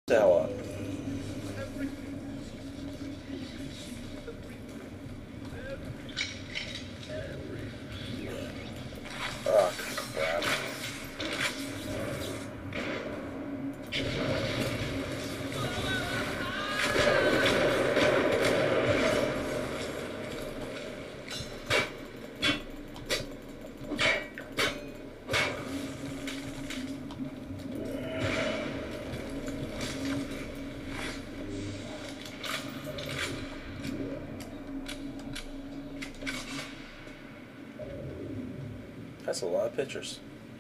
Tower. Oh, crap. That's a lot of pictures.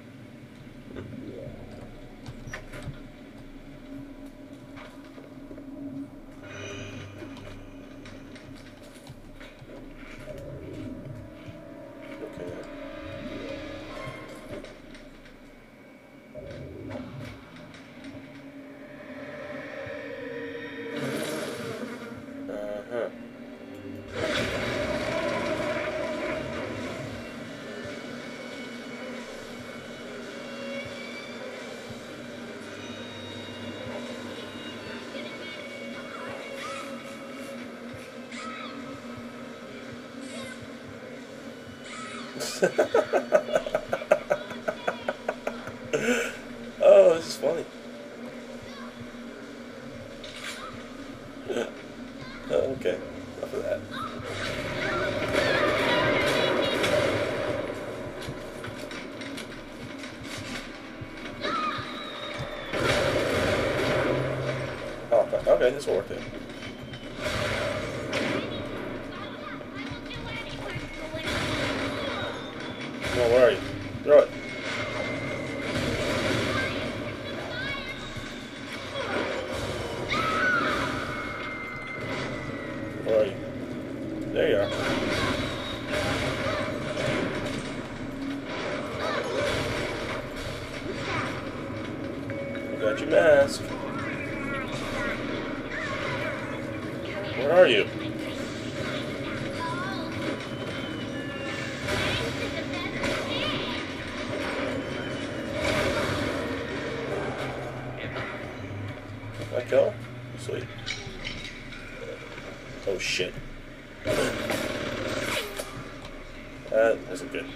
Oh, this is funny. Okay, enough of that. Oh, okay, this will work then. Come on, where are you? Throw it. Where are you? There you are. You got your mask. Where are you? Did I kill? Sweet. Oh shit. That isn't good.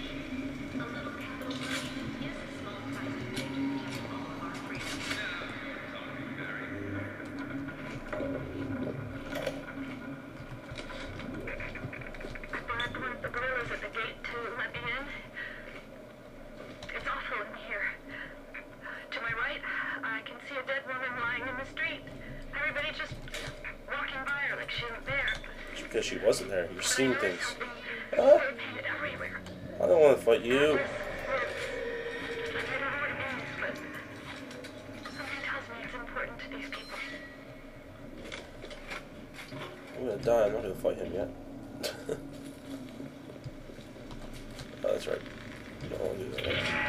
Because she wasn't there. You're seeing things. I don't want to fight you. I'm gonna die. I'm not gonna fight him yet. Oh, that's right. You don't want to do that. Right?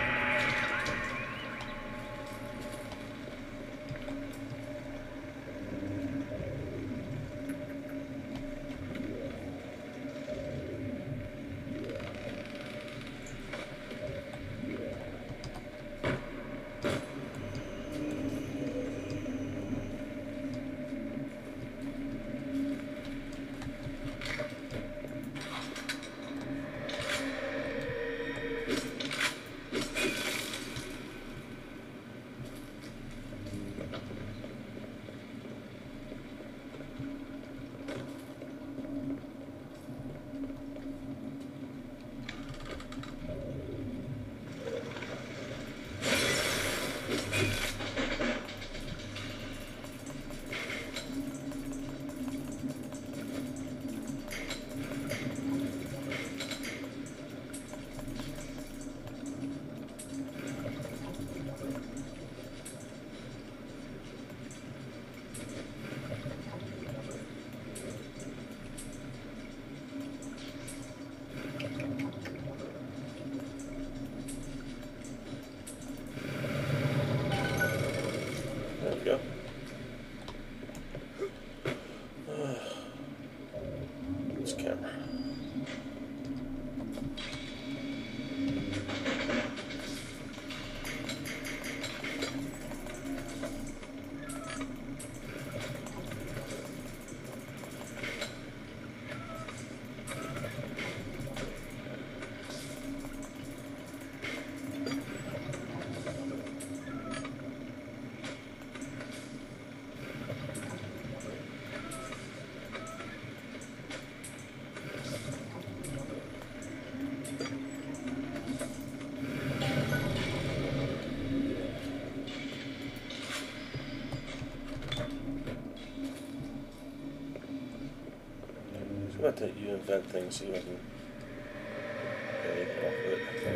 About that you invent things, see if I can pay off it.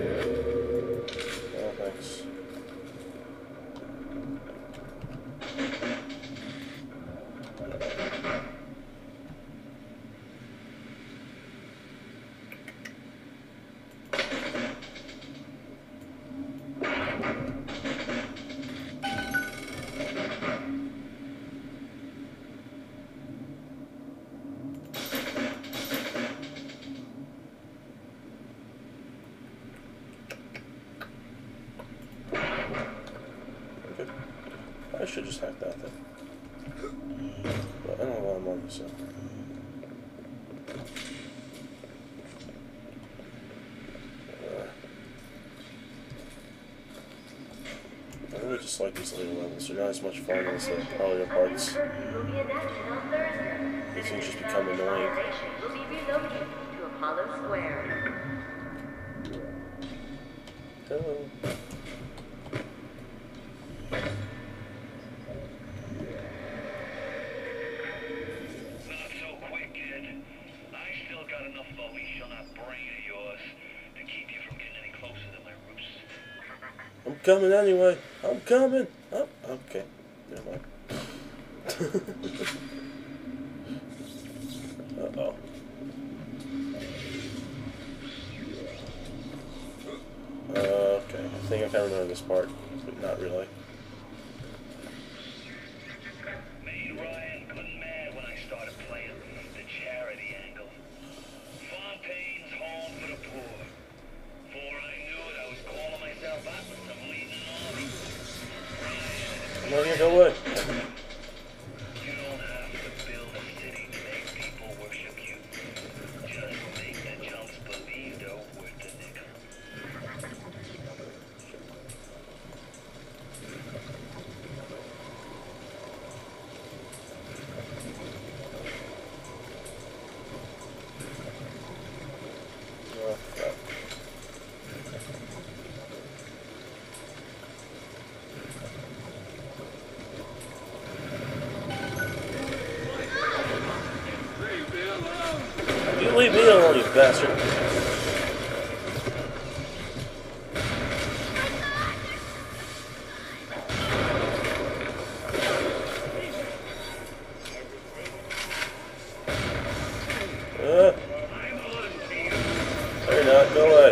Oh, thanks. I should just hack that thing. But I don't have a lot of money, so. I really just like these later levels. They're not as much fun as the earlier parts. These things just become annoying. Hello. I'm coming anyway. I'm coming. Oh, okay. Never mind. Uh-oh. Okay, I think I kind of remember this part, but not really. Me and Ryan couldn't mad when I started playing the charity angle. Fontaine's home for the poor. Before I knew it, I was calling myself out with some leading army. I'm not gonna go away. You don't have to build a city to make people worship you. Just make the chumps believe they're worth the nickel. Oh, crap. You leave me alone, you bastard. No, you're not. Go away.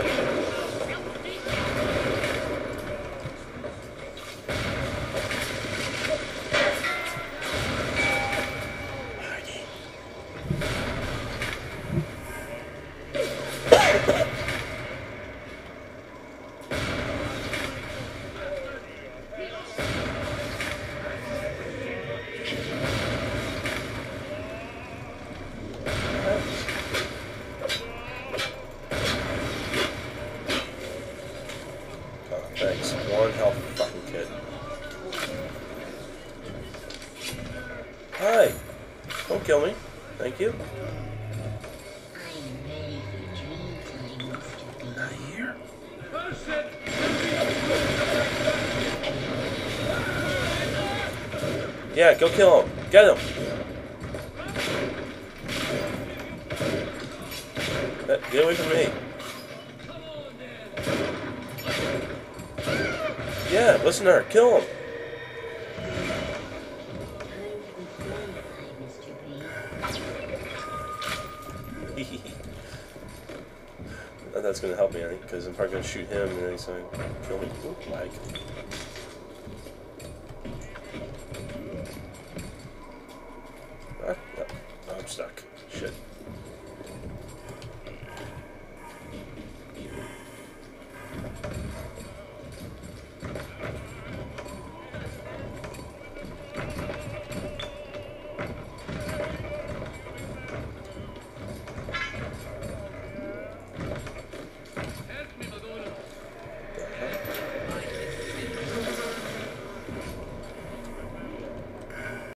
Thanks. One health fucking kid. Hi. Don't kill me. Thank you. Not here. Yeah, go kill him. Get him. Get away from me. Yeah, listen to her. Kill him. That's going to help me, I think, because I'm probably going to shoot him and then he's going to kill me. Ooh, lag.